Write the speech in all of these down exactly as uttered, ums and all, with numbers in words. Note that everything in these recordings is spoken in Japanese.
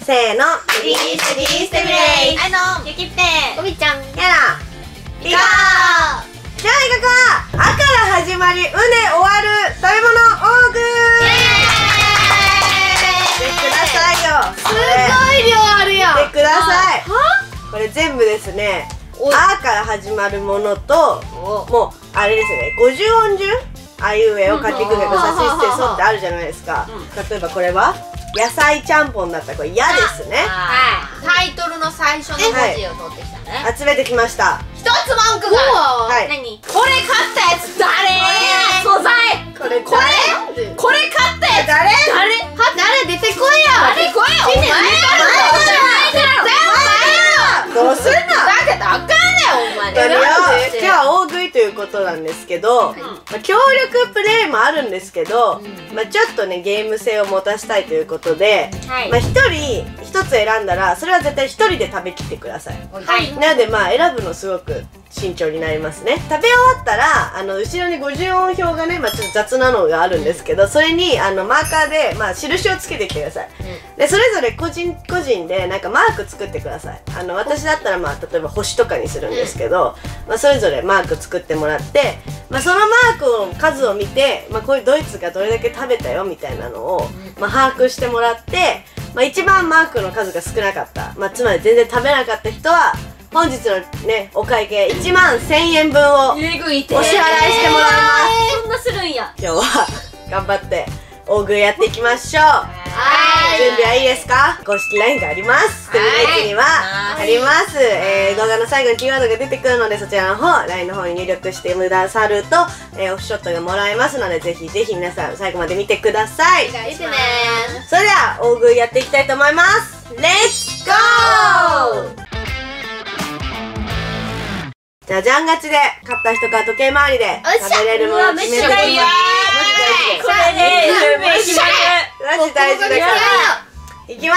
せーの。リースリーステブレイ。 あのゆきっぺおみちゃん。 やらいこう。今日の企画は「あ」から始まり「う」で終わる食べ物オーグー。見てくださいよ。 すごい量あるやん。 見てください。これ全部ですね「あ」から始まるものと、もうあれですね、ごじゅう音順、あいうえをかきくけとさしすせそってあるじゃないですか。例えばこれは野菜ちゃんぽんだったらこれ「や」ですね。 タイトルの最初の文字を取ってきたね。 集めてきました。 一つ文句がはい。 何？これ買ったやつ誰？素材これこれこれ買ったやつ誰？ 誰？は誰出てこいや。誰こいや。お前どうすんの？ だけどあかんねんお前。 今日は大食いということなんですけど、まあ協力プレイもあるんですけど、まあちょっとねゲーム性を持たせたいということで、まあ一人一つ選んだらそれは絶対一人で食べきってください。 はいなのでまあ選ぶのすごく慎重になりますね。食べ終わったらあの後ろにごじゅう音表がね、まあちょっと雑なのがあるんですけど、それにあのマーカーでまあ印をつけてきてください。でそれぞれ個人個人でなんかマーク作ってください。あの私だったらまあ例えば星とかにするんですけど、まあそれぞれマーク作ってもらって、まあそのマークの数を見て、まあこういうドイツがどれだけ食べたよみたいなのをまあ把握してもらって、まあ一番マークの数が少なかった、まあつまり全然食べなかった人は本日のねお会計いちまんせんえんぶんをお支払いしてもらいます。 そんなするんや。 今日は頑張って大食いやっていきましょう。 はい準備はいいですか？公式 ライン があります。テレビ列にはあります。えー、動画の最後にキーワードが出てくるのでそちらの方 ライン の方に入力してくださると、えー、オフショットがもらえますのでぜひぜひ皆さん最後まで見てください。 お願いします。 それでは大食いやっていきたいと思います。レッツゴー。じゃあジャン勝ちで勝った人から時計回りで食べれるものを決めてください。 これねめっちゃマジ大事だからいきます。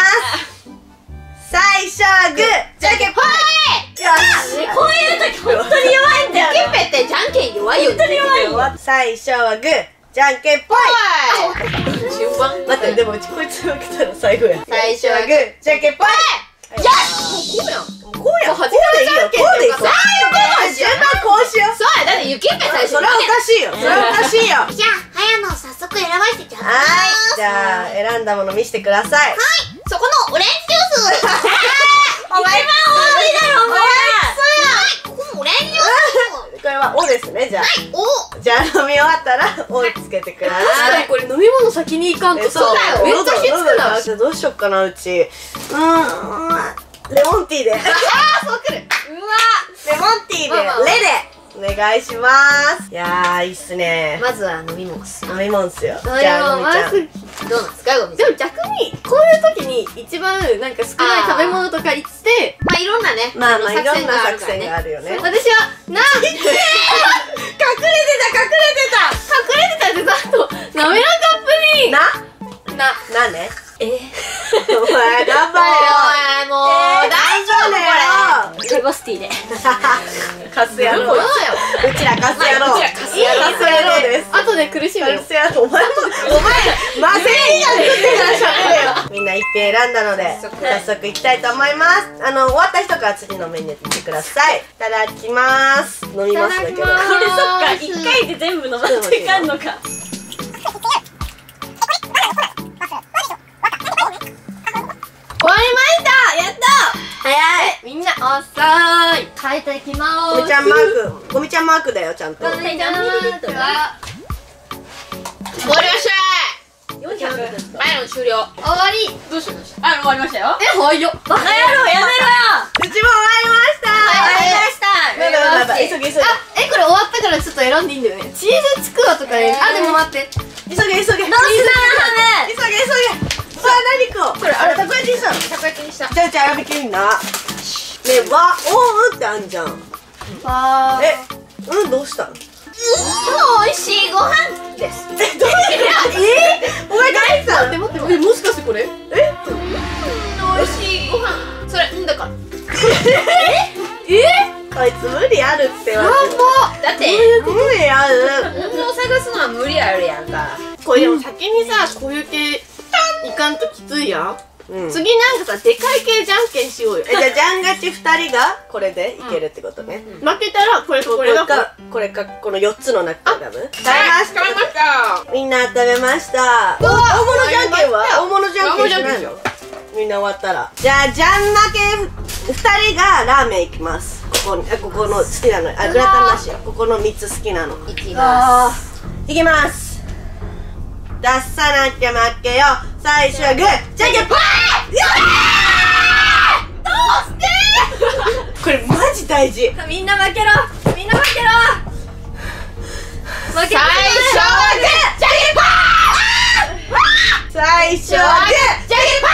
最初はグーじゃんけんぽい。よし、 こういう時本当に弱いんだよ。 キンペってじゃんけん弱いよ。本当に弱いよ。 最初はグーじゃんけんぽい。 順番待ってでもうちこいつ負けたら最後や。 最初はググーじゃんけんぽい。 よし、もうこうやん。 こうやん。こうでいいよ。こうでいいよ。順番こうしよう。 そうや、だってゆきっぺ最初それはおかしいよ。それはおかしいよ。 じゃあ、早野早速選ばせてちゃう。 はい。じゃあ選んだもの見せてください。 そこのオレンジジュース。 お前一番多いだろお前。 ここのオレンジジューこれは「お」ですね。じゃあス。お。 じゃあ飲み終わったら「お」つけてください。 これ飲み物先に行かんとさ。 そうだよ。めっちゃ火つくな。 じゃあどうしよっかなうち。うーんレモンティーで。 あー、そうくる。うわ。 レモンティーでレでお願いします。いやーいいっすね。 まずは飲み物っす。 飲み物っすよ。じ飲みゃあ物のみちゃん。 どうなんですか、ごみちゃん。 でも逆にこういう時に一番なんか少ない食べ物とか言ってまあいろんなね、 まあまあいろんな作あるから戦があるよね。 私はな隠れてた隠れてた隠れてたデザート滑らかプリンなななね。 えお前頑張れよ。 おいもう大丈夫これ。 レゴスティでカス野郎。うちらカス野郎。 うちらカス野郎カス野郎です。 後で苦しむよカス野郎。お前もお前まあ全員が作ってから喋れよ。みんな一品選んだので早速いきたいと思います。あの終わった人から次のメニュー見てください。いただきます。飲みますだけど。 いただきますこれそっか一回で全部飲まっていかんのか。 終わりました。やった。 早い。 みんな遅い変えていきまーす。 ゴミちゃんマーク、ゴミちゃんマークだよちゃんと。 ゴミちゃんマークは終わりましたよんひゃく。 前の終了。 終わり。 どうしました。あ、終わりましたよ。 え、はいよ。バカ野郎やめろよ。 うちも終わりました。 終わりました。 やばいやばい急げ急げ。 あ、え、これ終わったからちょっと選んでいいんだよね。チーズちくわとかね。あ、でも待って。 急げ急げ。 どうすな急げ急げ。さあ何食おう。これあれたこ焼きにしたの。 たこ焼きにした。 じゃあじゃあ選びきりんな。ねえわおうってあんじゃん。 わー。 えうんどうしたの。 美味しいご飯です。 えどういうえお前何したの。 待って待って。え、もしかしてこれ？ え美味しいご飯。それ、うんだから。 こいつ無理あるってわ。 だって無理ある。 運を探すのは無理あるやんか。 これでも先にさ、こういう系いかんときついやん。 うん、 次なんかさでかい系じゃんけんしようよ。 えじゃあジャンガチふたりがこれでいけるってことね、 負けたらこれとここれがれかこれかこのよっつの中から食べました。 食べました。 みんな食べました。お大物じゃんけんは大物じゃんけんしないの？みんな終わったらじゃあじゃん負けふたりがラーメンいきます。ここにあここの好きなのあグラタンなしよ。ここのみっつ好きなのいきまあいきます。出さなきゃ負けよ。最初はグーじゃんけんパー。やどうしてこれマジ大事。 ーみんな負けろみんな負けろ負けす。最初はグーじゃんけんパー。 最初はグーじゃんけんパ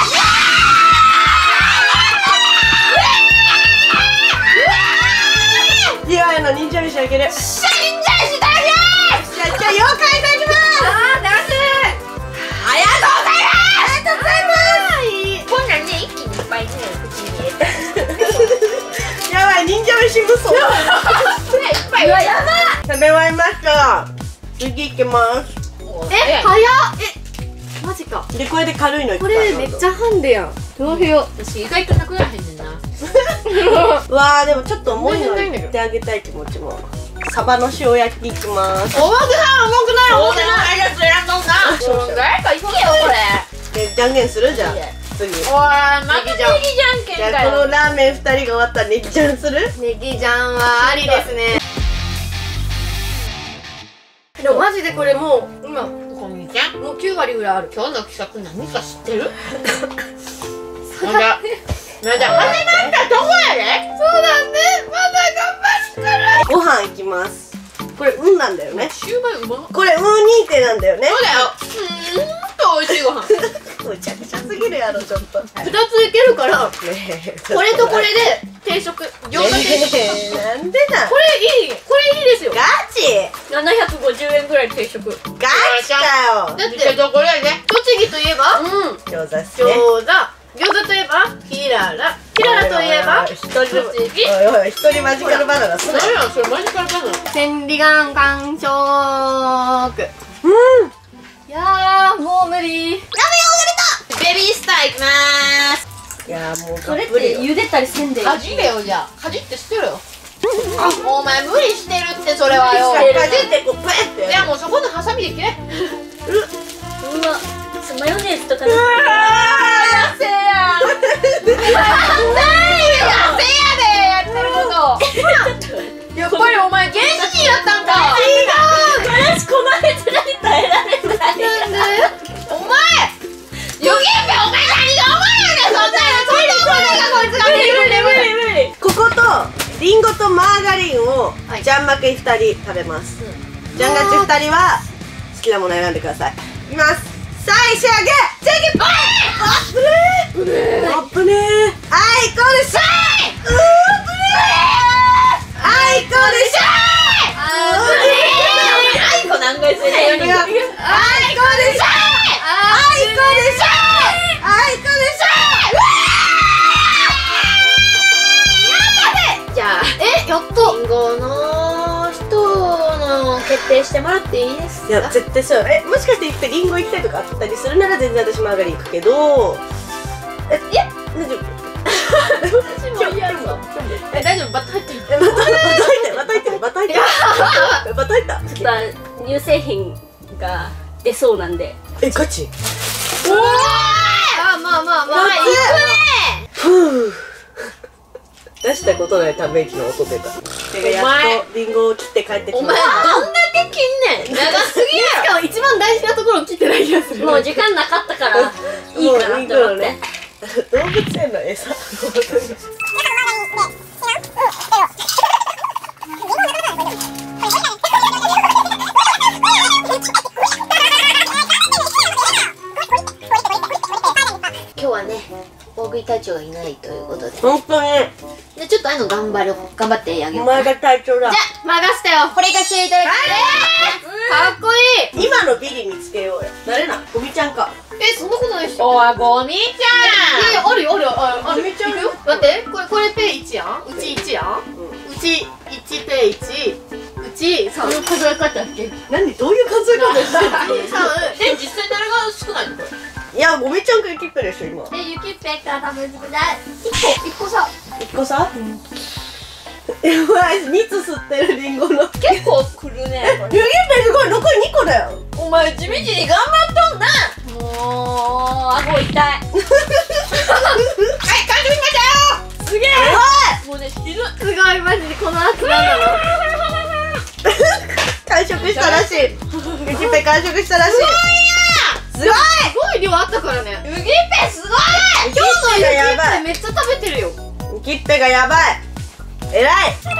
ー。 岩井の忍者飯あげる。 死んじゃいしたよ。 じゃあじゃあ妖怪いただきます。 あーダンスありがとうございます。 ありがとうございます。 こんなんね一気にいっぱいね口に入れて。 やばい忍者飯無双。 いっぱい。うわやばい。 食べ終わりました。次行きますえ早っえマジかでこれで軽いのいくこかられめっちゃハンデやんどうしよう私意外となくならへんねんな。 わーでもちょっと重いの全然ないんだけど言ってあげたい気持ちも。サバの塩焼きいきます。 重くない重くない重くないいやつ選んどんな。もう誰かいけよこれ。 でじゃんけんするじゃんいいね次。じおいまたネギじゃんけんかよ。 ゃあこのラーメンふたりが終わったらネギちゃんする？ ネギジャンはありですねでもマジでこれもう今こんにちは。 もうきゅう割ぐらいある今日の企画何か知ってる？まだまだ始まったとこやで。 そうだねまだ頑張るからご飯いきます。これうんなんだよね。 シューマイうまっ。 これうん認定なんだよね。 そうだよ。うーんと美味しいご飯。 むちゃくちゃすぎるやろちょっと。ねふたついけるからこえれとこれで定食餃子定食ねえなんでだ。 これいいこれいいですよガチななひゃくごじゅうえんぐらい定食ガチかよ。 だって見てどこやで。 栃木といえばうん。 餃子っすね。 餃子餃子といえばキララキララといえば一人栃木おいおい一人マジカルバナナすな。 何やそれマジカルバナナ。 千里眼完食うんいやーもう無理ベビースターいきまーす。 いやーもうそれっがっぷりよ。 て茹でたりせんでいいかじれよじゃあ。かじって捨てろよ。あお前無理してるってそれはよ。 かじってこうプッていやもうそこのハサミで切れ。 うわマヨネーズとかうわー痩せやん。なんだい痩せやでやってること。やっぱりお前原始人だったんか。 私この熱何耐えられないなんでお前予言べお前何がお前やねんそんなのそんなお前がこいつが無理無理無理無理。 こことリンゴとマーガリンをはいジャンマケふたり食べます。ジャンガチふたりは好きなもの選んでください。いきます。最初はグーじゃんけんぽい。あっぶねーあっぶねーあいこでしょーうーぶねーあいこでしょーあうーぶねーあいこ何回するよあいこでしょーあいこでしょーあいこでしょーじゃあえやっとリンゴの人の決定してもらっていいですか。 いや絶対そう。えもしかして行ってリンゴ行きたいとかあったりするなら全然私マーガリン行くけどえいや大丈夫私も嫌だえ大丈夫バット入ってる。 えバタ入ってるバタ入ってるバタ入ってるバタ入ったちょっと乳製品が出そうなんでえガチおーあまあまあまあふう出したことないため息の音出た。手がやっとリンゴを切って帰ってきおまし前どんだけ切んねん。長すぎやしかも一番大事なところを切ってない気がするもう時間なかったからいいかなって思って、 もういいからね動物園の餌今日はね大食い隊長がいないということで本当にでちょっとああいうの頑張る頑張ってあげようかな。 お前が隊長だ。 じゃあ任せたよ。これ行かせていただきます。 かっこいい今のビリ見つけようよ。誰なゴミちゃんか。 えそんなことないっしょおいゴミちいやいやあるよあるよあるあるめっちゃあるいくよ待ってこれこれペイいちやんうちいちやんうんうちいちペイいちうちさん数え方やっけ何どういう数え方してるのゃん。え実際誰が少ないのこれ。 いいやゴミちゃんかゆきっぺでしょ今。 え、ゆきっぺから食べてください。一個、一個さ。 一個さ、やばい、蜜吸ってるリンゴの。 結構くるね。 ゆきっぺすごい、残りにこだよ。 お前地道に頑張っとんな。もう顎痛い。はい、完食しましたよ。すげえ。もうね、死ぬ。 すごい、マジでこの圧なんだろう。 完食したらしい。ゆきっぺ完食したらしい。 すごいや。 すごい。 すごい量あったからね。 ゆきっぺすごい。 今日のゆきやばいっぺめっちゃ食べてるよ。 ゆきっぺがやばい。えらい。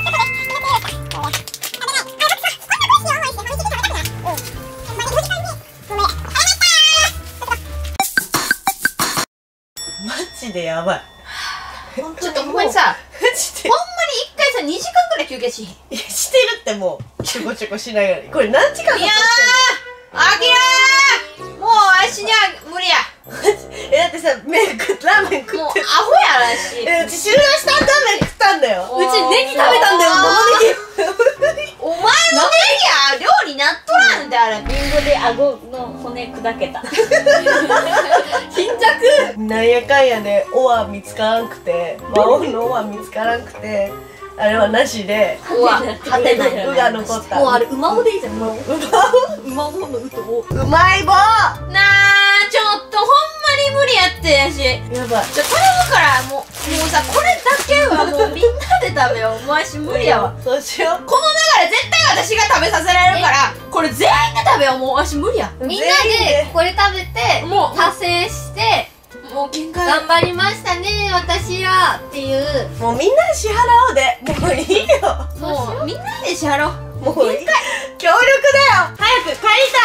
マジでやばい。 ちょっとほんまにさ、 マジでほんまに一回さにじかんぐらい休憩しへん。 いやしてるってもうちょこちょこしながらにこれ何時間かかってんの。 いやー、あきらー、もうわしには無理や。 えだってさ麺食ラーメン食もうってる。 アホやらし。 えうち汁なし担々麺食ったんだよ。 うちネギ食べたんだよ。生ネギ。 お前のネギや料理なっとらんってあれ。 リンゴで顎の骨砕けた。 貧弱。なんやかんやで「お」は見つからんくて「魔王の「お」は見つからんくてあれはなしでうわ、勝てない 「う」が残った。 もうあれ、馬尾でいいじゃん。 もうう馬尾のうとお。 うまい棒。 なあ、ちょっとほんまに無理やってやし。 やばい。 じゃ頼むからもう、もうさ、これだけはもうみんなで食べよう。もうわし無理やわ。 そうしよこの流れ絶対私が食べさせられるからこれ全員で食べよう。もうわし無理や。 う。 みんなでこれ食べて、 もう達成して、 もう限界。 頑張りましたね、私らっていう。 もうみんなで支払おうで。もういいよ。 もうみんなで支払おう。 もういい。協力だよ。早く帰りたい。帰ろう。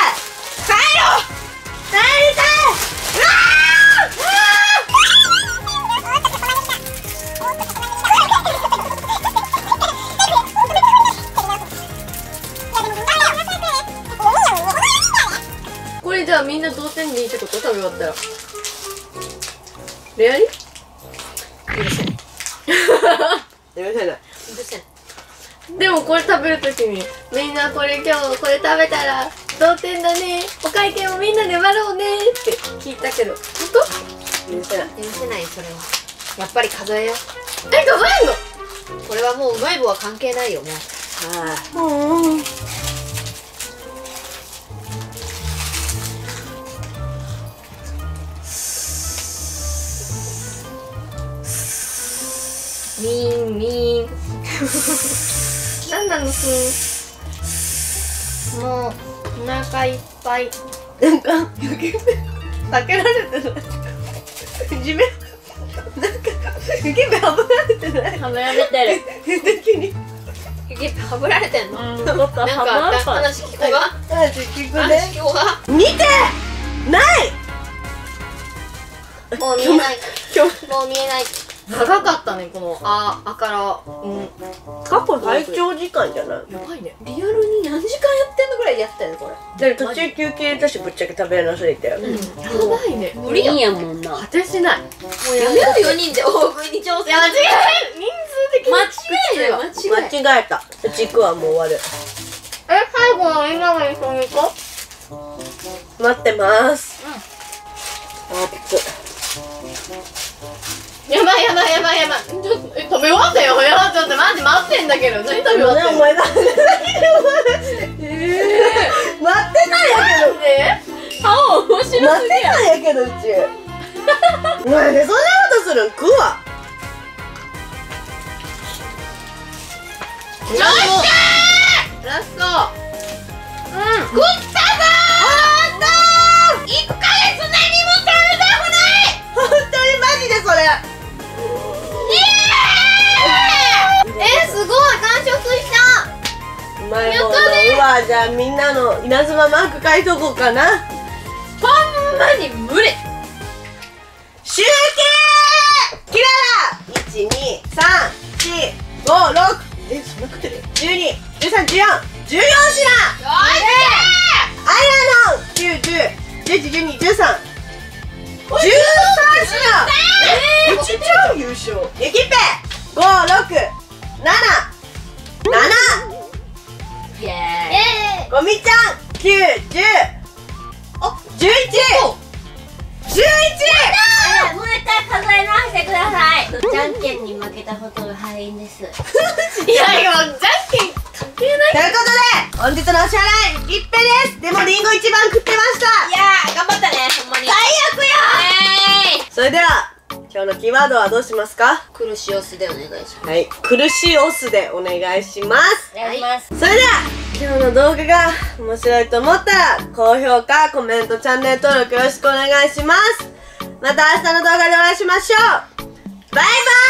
帰りたい。うわこれじゃあみんな同点でいいってこと？食べ終わったら。レアリ？ 許せない。 うるせえ。 でもこれ食べるときにみんなこれ今日これ食べたら同点だね、お会計もみんなで割ろうねって聞いたけど、本当？ 許せない。 許せないそれは。やっぱり数えよう。 え、数えんの？ これはもううまい棒は関係ないよもう。 うん。 ミーンミーンなんなのすー、もうお腹いっぱい。 なんかゆきっぺ避けられてない。地面なんかゆきっぺはぶられてない。 食べられてる。 的にゆきっぺはぶられてんの？ うん、 なんかあった話聞こうが。 話聞く話ね。 聞こうが。 見てないもう見えない。 今日もう見えない。長かったね、このあ、あから。うん。 過去最長時間じゃない。 やばいね。 リアルに何時間やってんのぐらいでやったよこれ。 だから途中休憩入れたしぶっちゃけ食べなさいって。 やばいね。 無理やん。 いいやもんな。 果てしない。 もうやめようよにんで大食いに挑戦。 いや、間違いない。人数的に。 間違いだよ間違い。 間違えた。うち行くわもう終わる。 え、最後の今の一緒に行こう。 待ってます。あっつ。 やばいやばいやばいやばい。ちょっと、え、食べ終わったよ。やばい、ちょっとマジ待ってんだけど。何食べ終わってんの？ お前が待ってないやけど。 で顔面白すぎ待ってないやけどうち。お前でそんなことするん食うわ。 よっしゃーラスト。うん。 食ったぞー。本当。一ヶ月何も食べたくない。 本当にマジでそれ。 えー、すごい完食した。 うまいもんのうわ。じゃあみんなの稲妻マーク書いとこうかな。 ほんまに無理。 集計キララ いち、に、さん、し、ご、ろく え、そんな食ってる ?じゅうに、じゅうさん、じゅうよん、じゅうよん品。 よアイラノンきゅう、じゅう、じゅういち、じゅうに、じゅうさん、じゅうさん品。え、うちちゃう優勝。ゆきっぺご、ろく、なな、なな、 イエーイ。 ごみちゃんきゅう、じゅう、お、じゅういち、じゅうじゃんけんに負けたことが敗因です。 いやいや、じゃんけん関係ない。 ということで本日のお支払い一平です。でもリンゴ一番食ってました。 いやー頑張ったねほんまに。 最悪や。それでは今日のキーワードはどうしますか？ 苦しいオスでお願いします。 はい、苦しいオスでお願いします。 お願いします。 それでは今日の動画が面白いと思ったら高評価、コメント、チャンネル登録よろしくお願いします。また明日の動画でお会いしましょう。バイバイ。